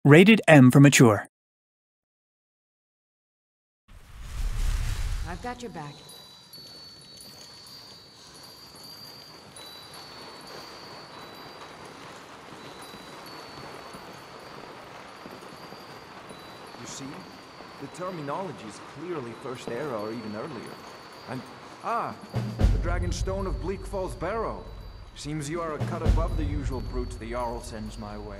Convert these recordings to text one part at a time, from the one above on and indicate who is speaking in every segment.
Speaker 1: Rated M for mature.
Speaker 2: I've got your back.
Speaker 3: You see? The terminology is clearly First Era or even earlier. And... the Dragonstone of Bleak Falls Barrow. Seems you are a cut above the usual brutes the Jarl sends my way.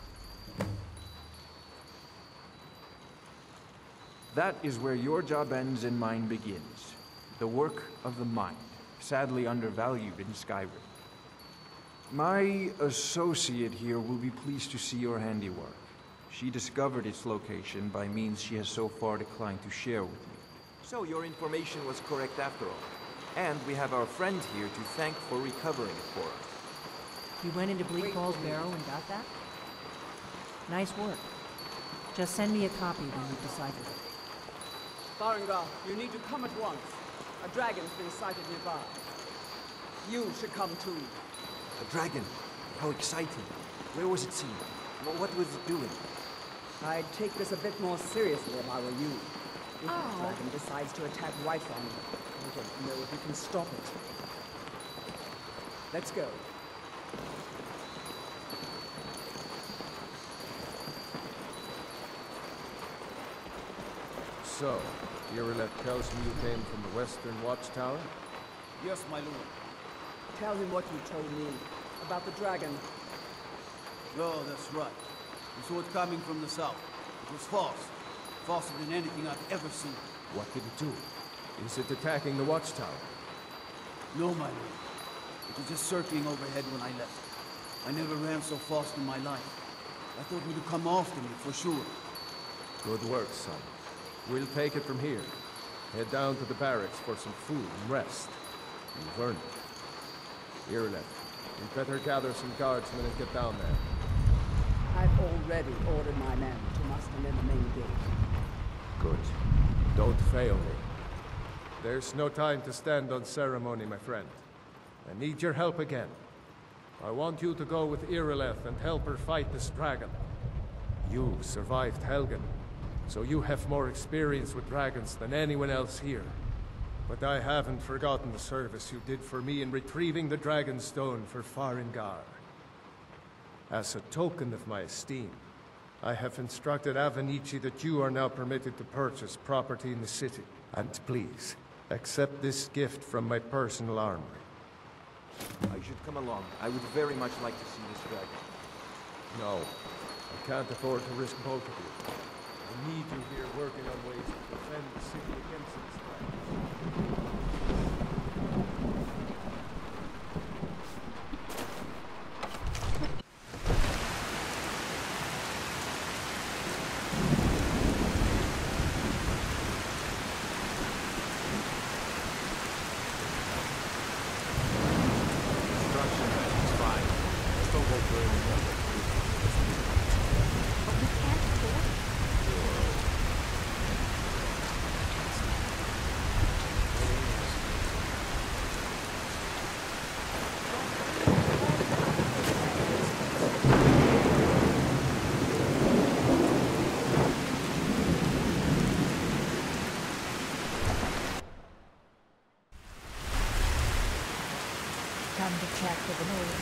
Speaker 3: That is where your job ends and mine begins. The work of the mind, sadly undervalued in Skyrim. My associate here will be pleased to see your handiwork. She discovered its location by means she has so far declined to share with me. So your information was correct after all. And we have our friend here to thank for recovering it for us.
Speaker 2: You went into Bleak Falls Barrow and got that? Nice work. Just send me a copy when you've decided it.
Speaker 4: Farengar, you need to come at once. A dragon's been sighted nearby. You should come too.
Speaker 3: A dragon? How exciting. Where was it seen? What was it doing?
Speaker 4: I'd take this a bit more seriously if I were you. If the dragon decides to attack Whiterun, I don't know if you can stop it. Let's go.
Speaker 5: So, Irileth tells me you came from the Western Watchtower?
Speaker 4: Yes, my lord. Tell him what you told me about the dragon.
Speaker 6: Oh, that's right. We saw it coming from the south. It was false. Falser than anything I've ever seen.
Speaker 5: What did it do? Is it attacking the Watchtower?
Speaker 6: No, my lord. It was just circling overhead when I left. I never ran so fast in my life. I thought it would come after me, for sure.
Speaker 5: Good work, son. We'll take it from here. Head down to the barracks for some food and rest. You've earned it. Irileth, you'd better gather some guardsmen and get down there.
Speaker 4: I've already ordered my men to muster in the main gate.
Speaker 5: Good. Don't fail me. There's no time to stand on ceremony, my friend. I need your help again. I want you to go with Irileth and help her fight this dragon. You survived Helgen, so you have more experience with dragons than anyone else here. But I haven't forgotten the service you did for me in retrieving the Dragonstone for Farengar. As a token of my esteem, I have instructed Avenici that you are now permitted to purchase property in the city. And please, accept this gift from my personal armory.
Speaker 3: I should come along. I would very much like to see this dragon.
Speaker 5: No, I can't afford to risk both of you. I need you here working on ways to defend the city against these dragons.
Speaker 2: Time to check for the noise.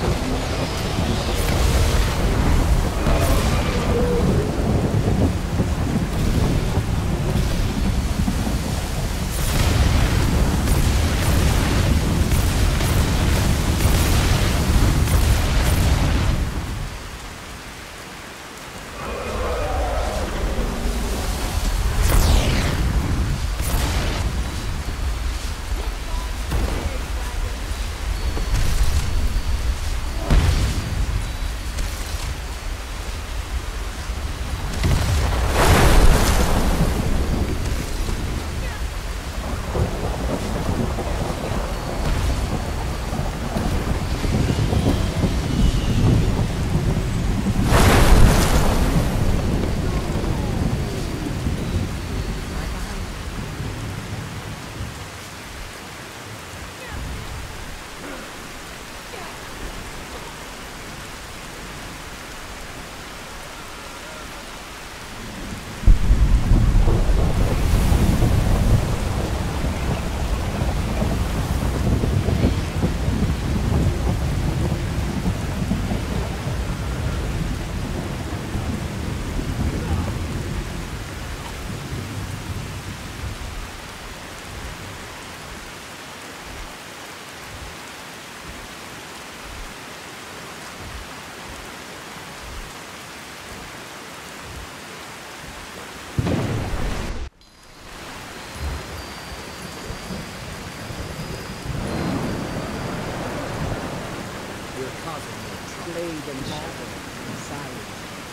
Speaker 4: Blade and shadow, silence.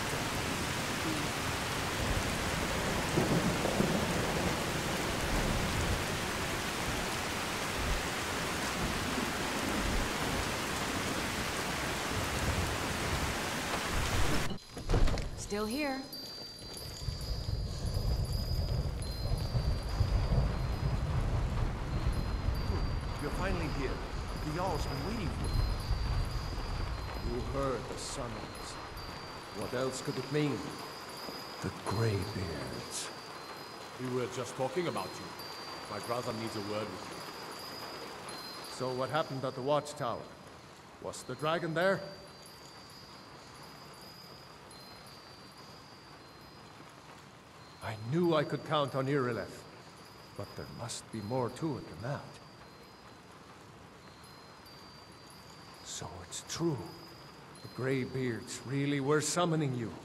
Speaker 2: Still here.
Speaker 1: You're finally here. The Jarl's been waiting for you.
Speaker 5: You heard the summons. What else could it mean? The Greybeards.
Speaker 7: We were just talking about you. My brother needs a word with you.
Speaker 5: So what happened at the Watchtower? Was the dragon there? I knew I could count on Irileth, but there must be more to it than that. So it's true. The Greybeards really were summoning you.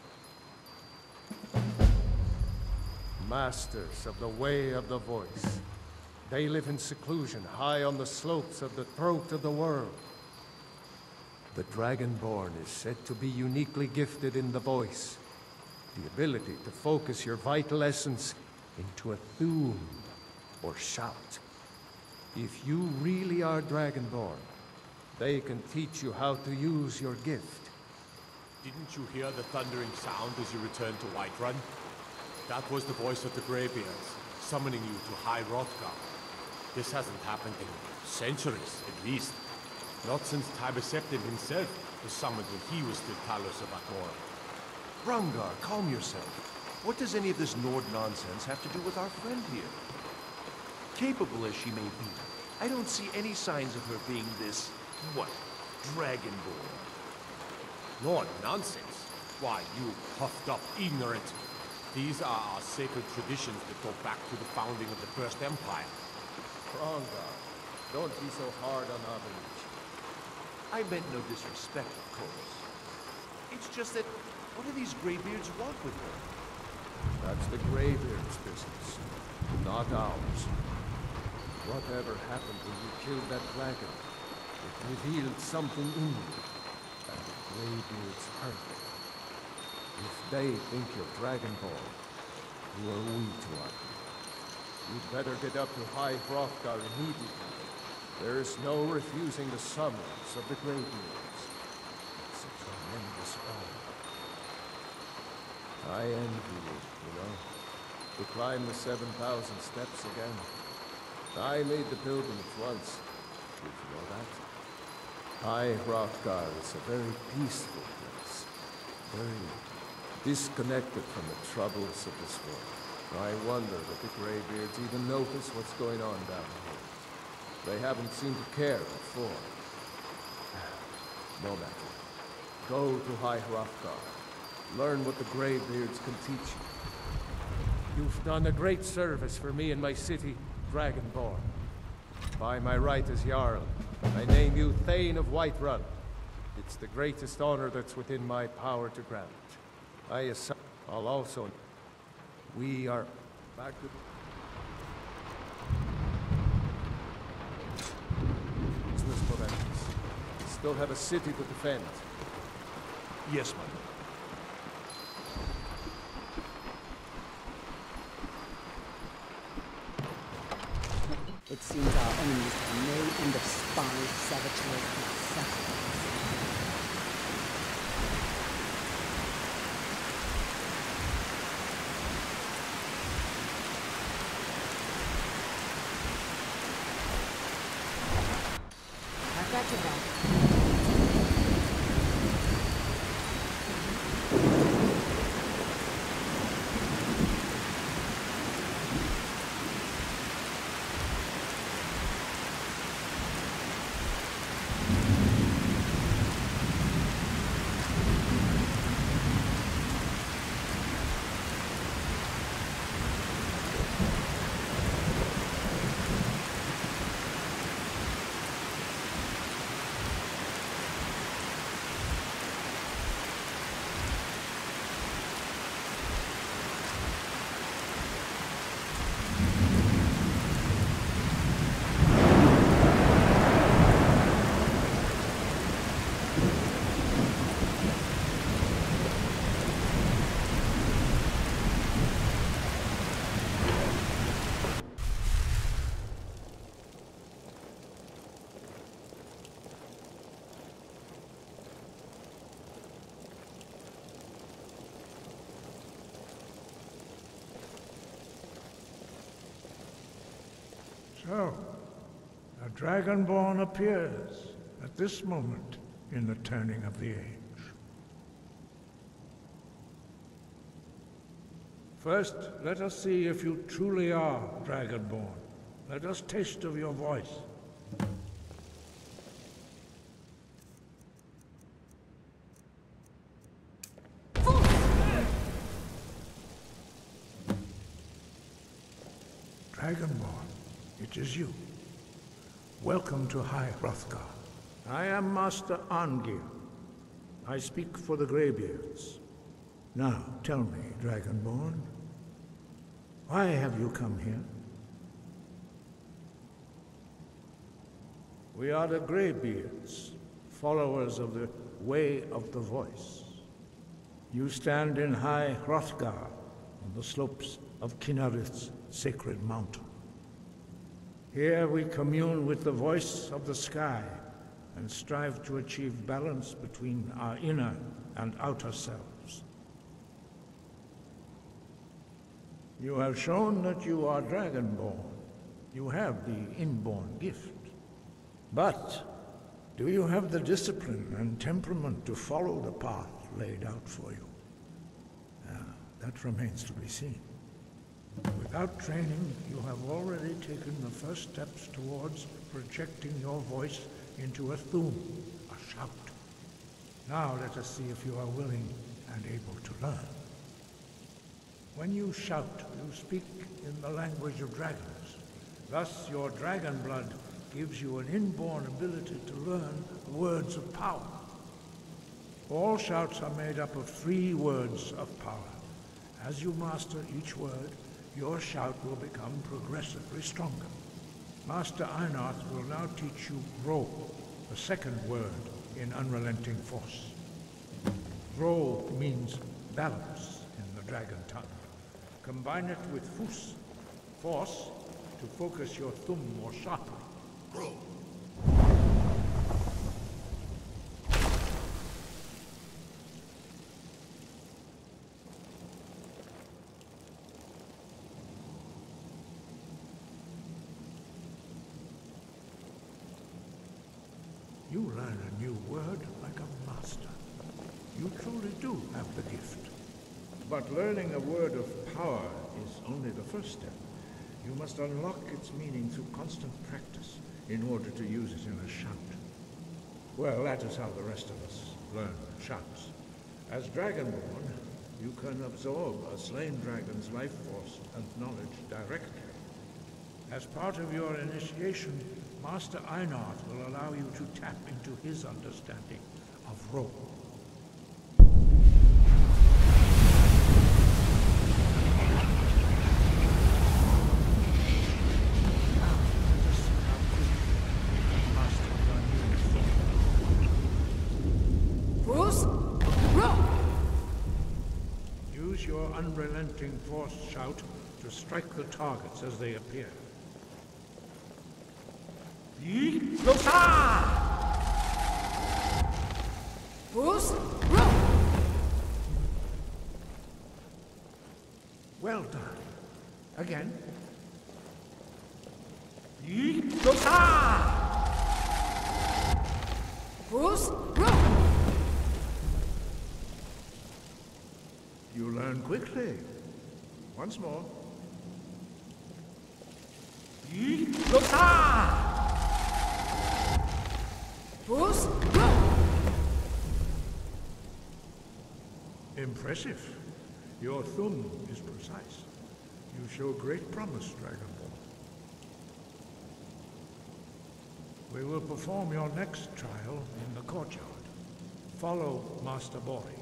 Speaker 5: Masters of the Way of the Voice. They live in seclusion, high on the slopes of the throat of the world. The Dragonborn is said to be uniquely gifted in the voice. The ability to focus your vital essence into a thum, or shout. If you really are Dragonborn, they can teach you how to use your gift.
Speaker 7: Didn't you hear the thundering sound as you returned to Whiterun? That was the voice of the Greybeards, summoning you to High Hrothgar. This hasn't happened in centuries, at least. Not since Tiber Septim himself was summoned when he was still Talos of Akmor.
Speaker 1: Hrongar, calm yourself. What does any of this Nord nonsense have to do with our friend here? Capable as she may be, I don't see any signs of her being this, what, Dragonborn.
Speaker 7: Lord, nonsense. Why, you puffed up ignorant. These are our sacred traditions that go back to the founding of the First Empire.
Speaker 5: Hrongar, don't be so hard on Avelich.
Speaker 1: I meant no disrespect, of course. It's just that, what do these Greybeards want with her?
Speaker 5: That's the Greybeards' business, not ours. Whatever happened when you killed that dragon, it revealed something in you, and the Greybeards heard it. If they think you're Dragonborn, who are we to argue? You'd better get up to High Hrothgar immediately. There is no refusing the summons of the Greybeards. It's a tremendous honor. I envy you know, to climb the 7,000 steps again. I made the pilgrimage once. Did you know that? High Hrothgar is a very peaceful place. Very disconnected from the troubles of this world. I wonder if the Greybeards even notice what's going on down here. They haven't seemed to care before. No matter. Go to High Hrothgar. Learn what the Greybeards can teach you. You've done a great service for me and my city, Dragonborn. By my right as Jarl, I name you Thane of Whiterun. It's the greatest honor that's within my power to grant. I'll also... We are back to... Business Moventus. We still have a city to defend.
Speaker 1: Yes, my lord.
Speaker 4: It seems our enemies have no end of spies, saboteurs, and assassins.
Speaker 2: I've got your back.
Speaker 8: So, a Dragonborn appears at this moment in the turning of the age. First, let us see if you truly are Dragonborn. Let us taste of your voice. Dragonborn, it is you. Welcome to High Hrothgar. I am Master Arngir. I speak for the Greybeards. Now, tell me, Dragonborn, why have you come here? We are the Greybeards, followers of the Way of the Voice. You stand in High Hrothgar, on the slopes of Kinnarith's sacred mountain. Here we commune with the voice of the sky and strive to achieve balance between our inner and outer selves. You have shown that you are Dragonborn. You have the inborn gift. But do you have the discipline and temperament to follow the path laid out for you? That remains to be seen. Without training, you have already taken the first steps towards projecting your voice into a thum, a shout. Now let us see if you are willing and able to learn. When you shout, you speak in the language of dragons. Thus, your dragon blood gives you an inborn ability to learn words of power. All shouts are made up of 3 words of power. As you master each word, your shout will become progressively stronger. Master Einarth will now teach you Ro, the second word in Unrelenting Force. Ro means balance in the dragon tongue. Combine it with Fus, force, to focus your thumb more sharply. Ro. You learn a new word like a master. You truly do have the gift. But learning a word of power is only the first step. You must unlock its meaning through constant practice in order to use it in a shout. Well, that is how the rest of us learn shouts. As Dragonborn, you can absorb a slain dragon's life force and knowledge directly. As part of your initiation, Master Einard will allow you to tap into his understanding of role. Use your unrelenting force shout to strike the targets as they appear. Well done. Again. You learn quickly. Once more. Impressive. Your thumb is precise. You show great promise, Dragonborn. We will perform your next trial in the courtyard. Follow Master Bori.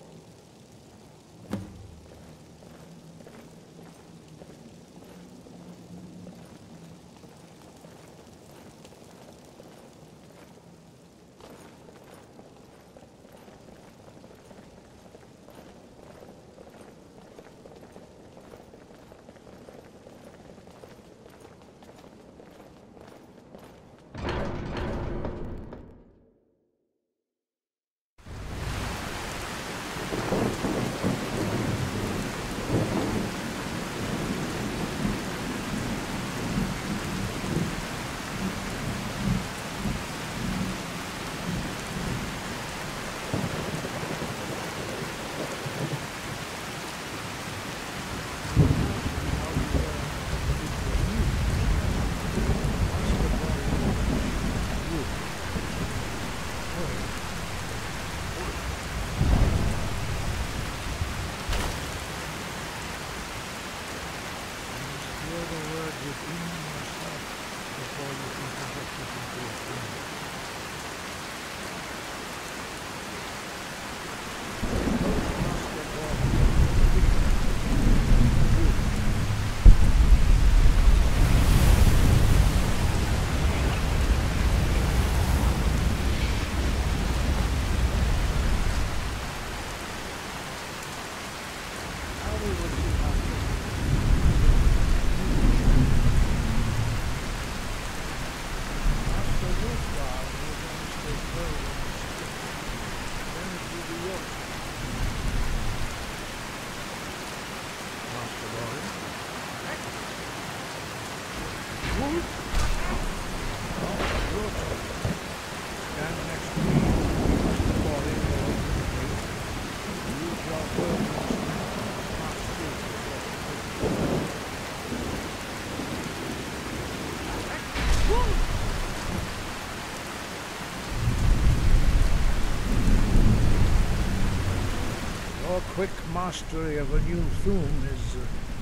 Speaker 8: Your quick mastery of a new thum is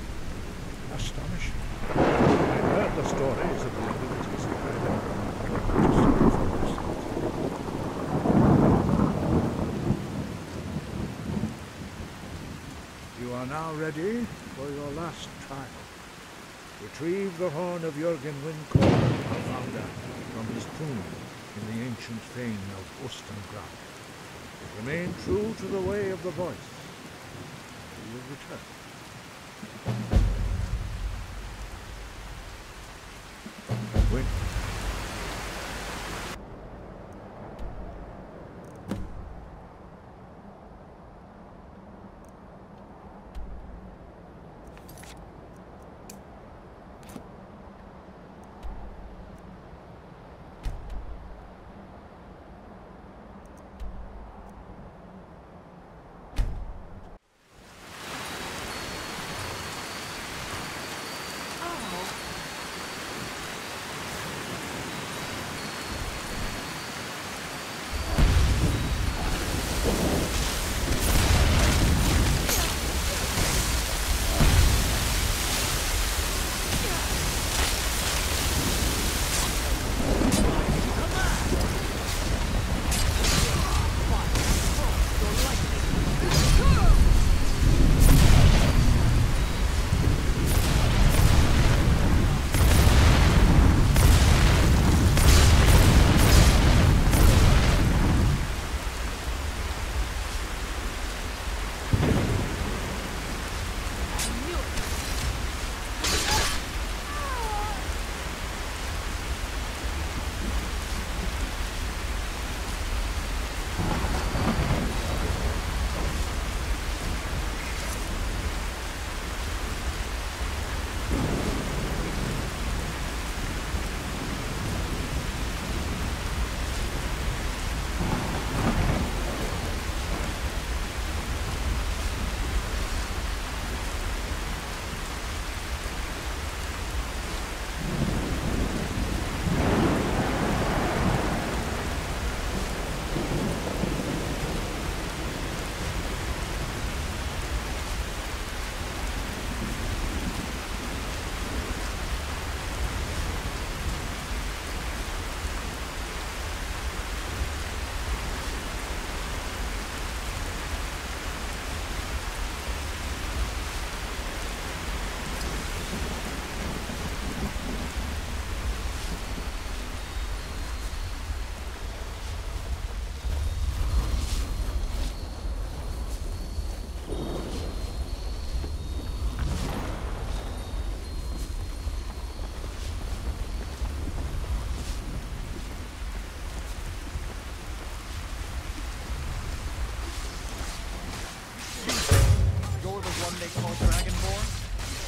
Speaker 8: astonishing. I've heard the stories of the abilities of You are now ready for your last trial. Retrieve the horn of Jürgen Windkor, our founder, from his tomb in the ancient fane of Ostengrad. Remain true to the way of the voice. You will return. Wait.
Speaker 9: they call Dragonborn?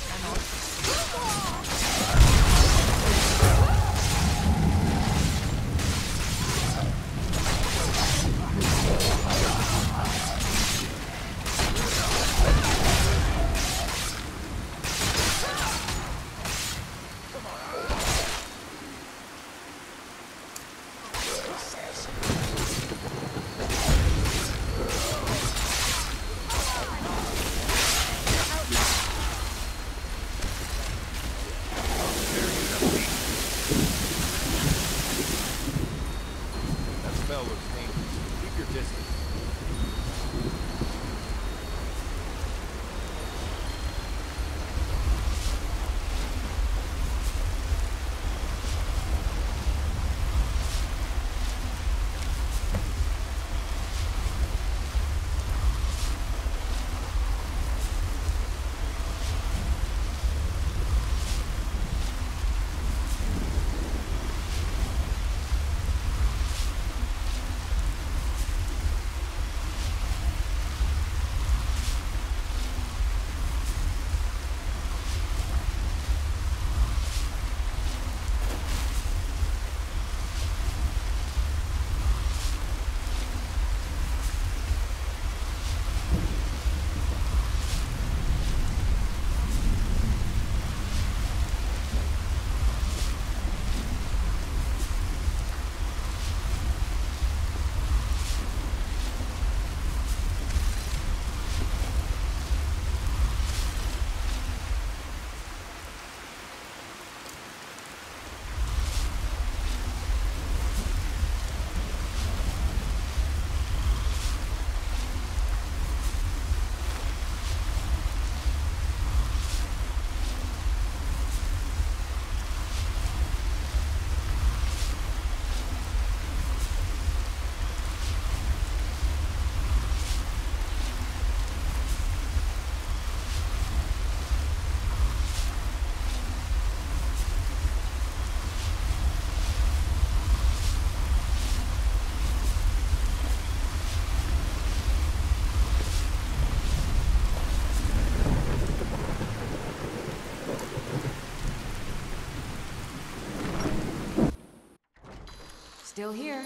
Speaker 10: Still here.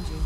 Speaker 2: behind you.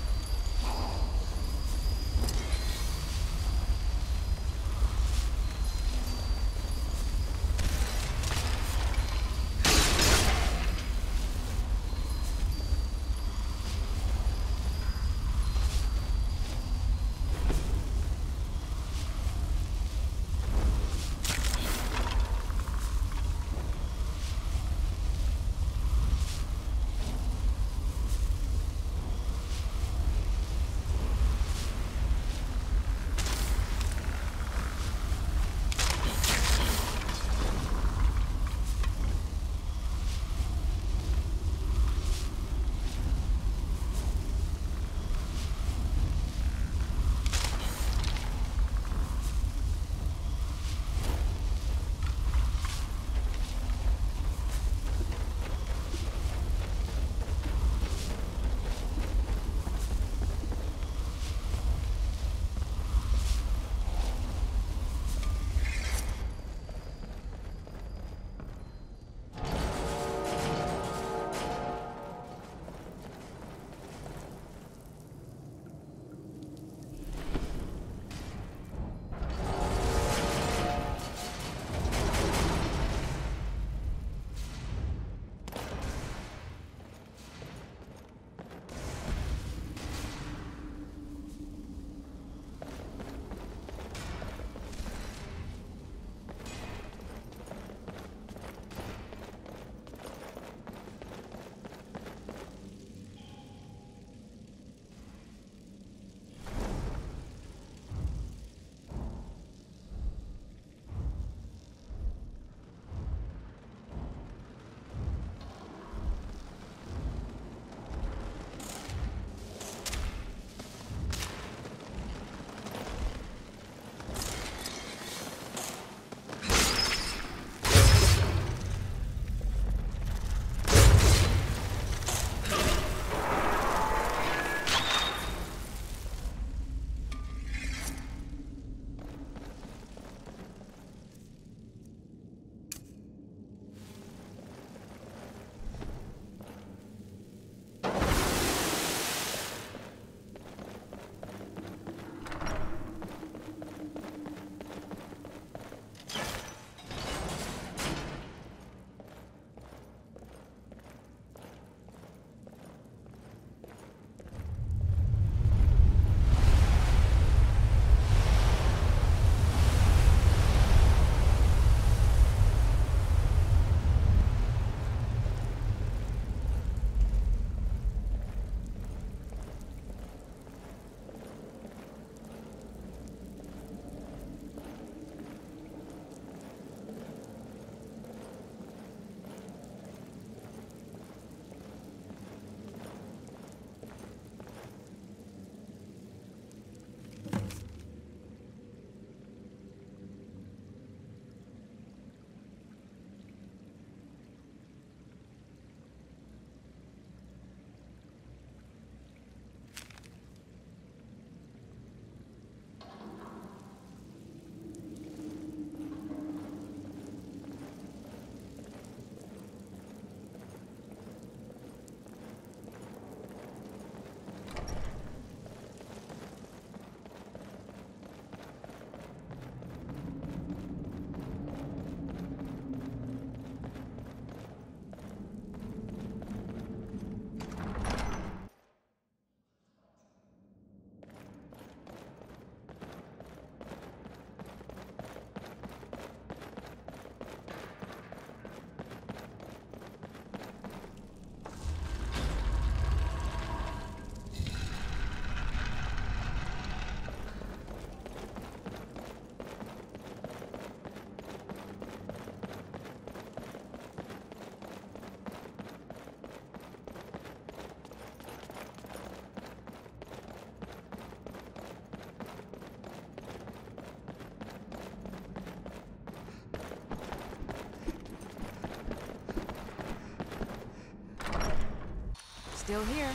Speaker 9: Still here.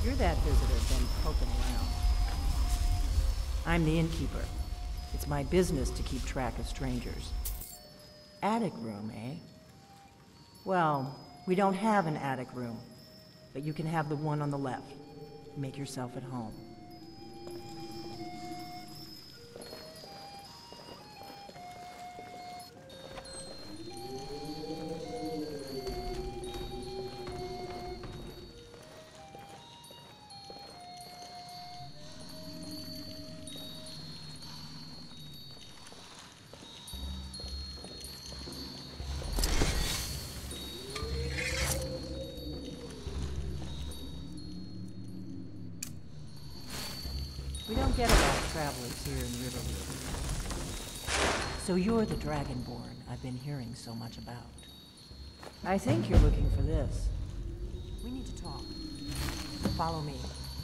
Speaker 2: You're that visitor been poking around. I'm the innkeeper. It's my business to keep track of strangers. Attic room, eh? Well, we don't have an attic room, but you can have the one on the left. Make yourself at home. We don't get a lot of travelers here in Riverwood. So you're the Dragonborn I've been hearing so much about. I think you're looking for this. We need to talk. Follow me.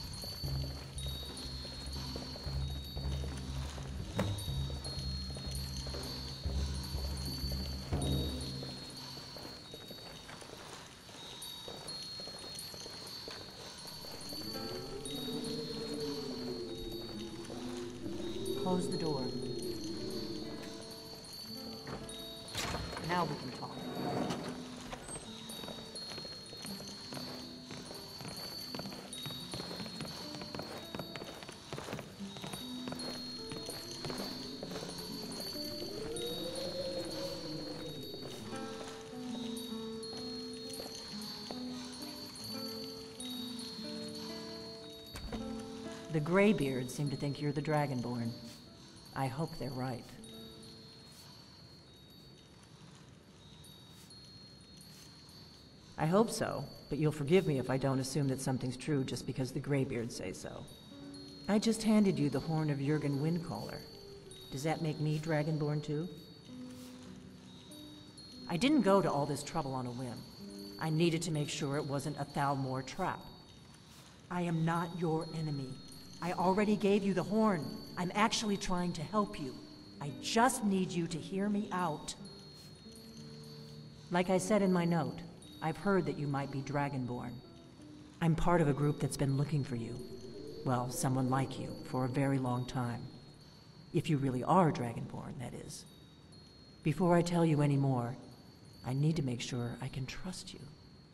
Speaker 2: Close the door. Now we can talk. The Greybeards seem to think you're the Dragonborn. I hope they're right. I hope so, but you'll forgive me if I don't assume that something's true just because the Greybeards say so. I just handed you the horn of Jurgen Windcaller. Does that make me Dragonborn too? I didn't go to all this trouble on a whim. I needed to make sure it wasn't a Thalmor trap. I am not your enemy. I already gave you the horn. I'm actually trying to help you. I just need you to hear me out. Like I said in my note, I've heard that you might be Dragonborn. I'm part of a group that's been looking for you. Well, someone like you, for a very long time. If you really are Dragonborn, that is. Before I tell you any more, I need to make sure I can trust you.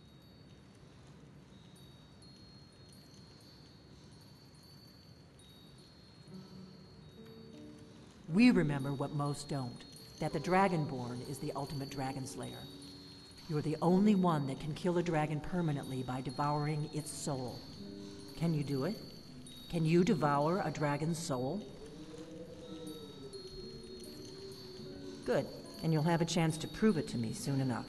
Speaker 2: We remember what most don't, that the Dragonborn is the ultimate dragon slayer. You're the only one that can kill a dragon permanently by devouring its soul. Can you do it? Can you devour a dragon's soul? Good, and you'll have a chance to prove it to me soon enough.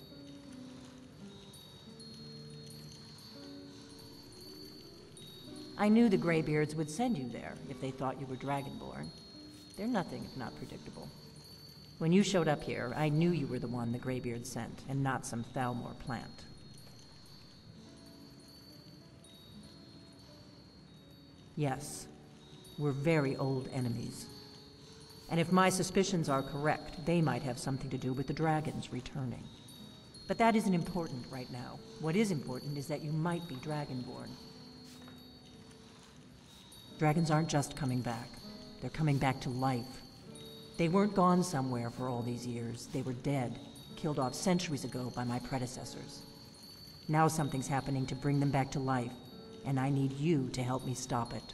Speaker 2: I knew the Greybeards would send you there if they thought you were Dragonborn. They're nothing if not predictable. When you showed up here, I knew you were the one the Greybeards sent, and not some Thalmor plant. Yes, we're very old enemies. And if my suspicions are correct, they might have something to do with the dragons returning. But that isn't important right now. What is important is that you might be Dragonborn. Dragons aren't just coming back. They're coming back to life. They weren't gone somewhere for all these years. They were dead, killed off centuries ago by my predecessors. Now something's happening to bring them back to life, and I need you to help me stop it.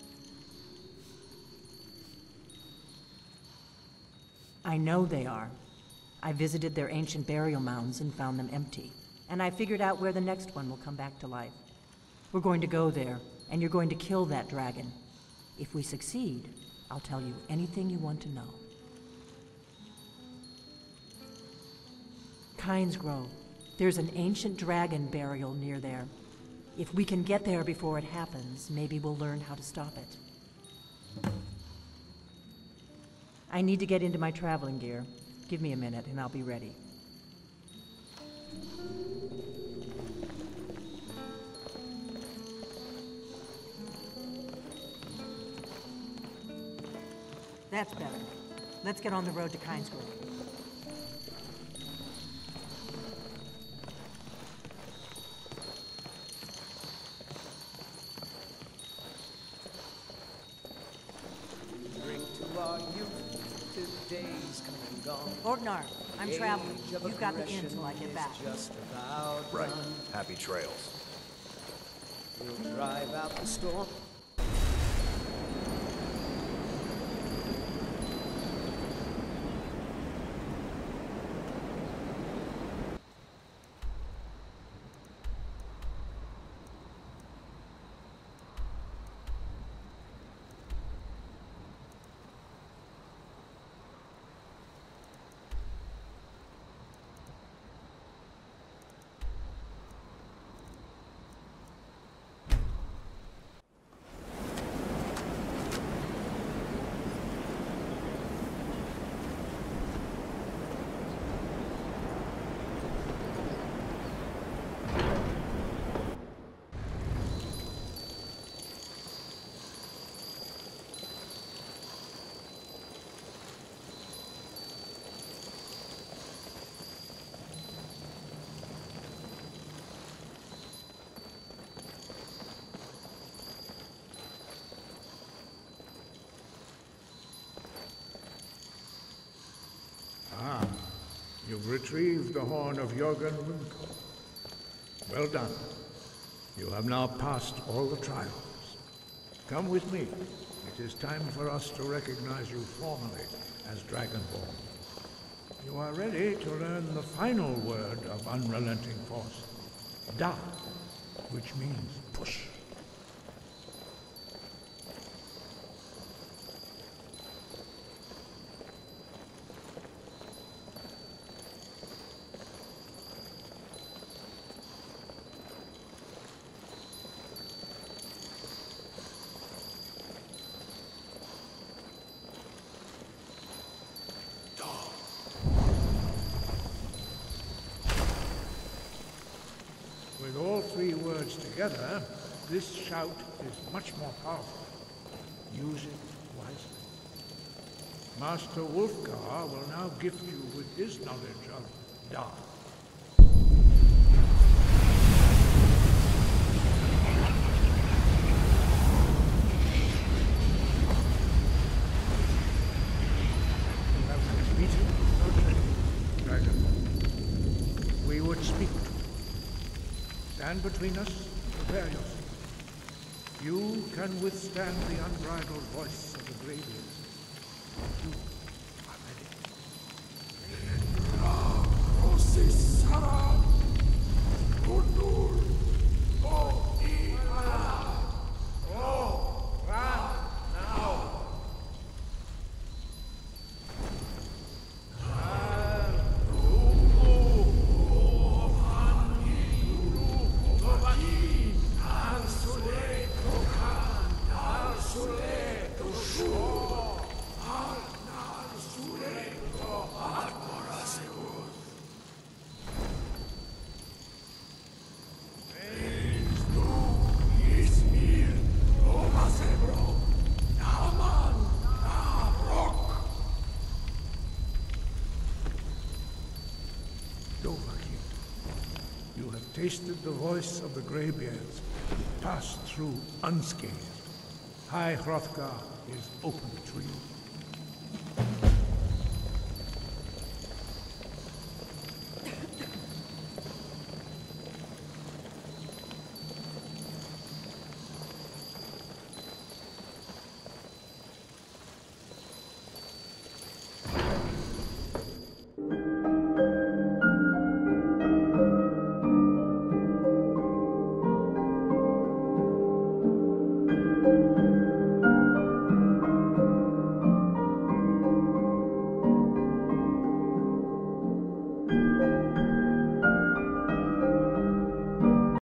Speaker 2: I know they are. I visited their ancient burial mounds and found them empty, and I figured out where the next one will come back to life. We're going to go there, and you're going to kill that dragon. If we succeed, I'll tell you anything you want to know. Kynes Grove. There's an ancient dragon burial near there. If we can get there before it happens, maybe we'll learn how to stop it. I need to get into my traveling gear. Give me a minute and I'll be ready. That's better. Let's get on the road to Kynes Grove.
Speaker 10: days come and gone.
Speaker 2: Borgnar, I'm traveling.
Speaker 10: Age of
Speaker 2: You've got the inn
Speaker 10: aggression
Speaker 2: till I get
Speaker 10: is
Speaker 2: back.
Speaker 10: just about
Speaker 1: Right.
Speaker 10: done.
Speaker 1: Happy trails.
Speaker 10: We'll drive out the storm.
Speaker 8: You've retrieved the horn of Jörgen Rundko. Well done. You have now passed all the trials. Come with me. It is time for us to recognize you formally as Dragonborn. You are ready to learn the final word of unrelenting force, Da, which means push. With all three words together, this shout is much more powerful. Use it wisely. Master Wulfgar will now gift you with his knowledge of Da. You have completed your training, Dragon. We would speak to you. Stand between us and prepare yourself. You can withstand the unbridled voice of the Greybeards. You are ready. You have tasted the voice of the Greybeards, passed through unscathed. High Hrothgar is open to you.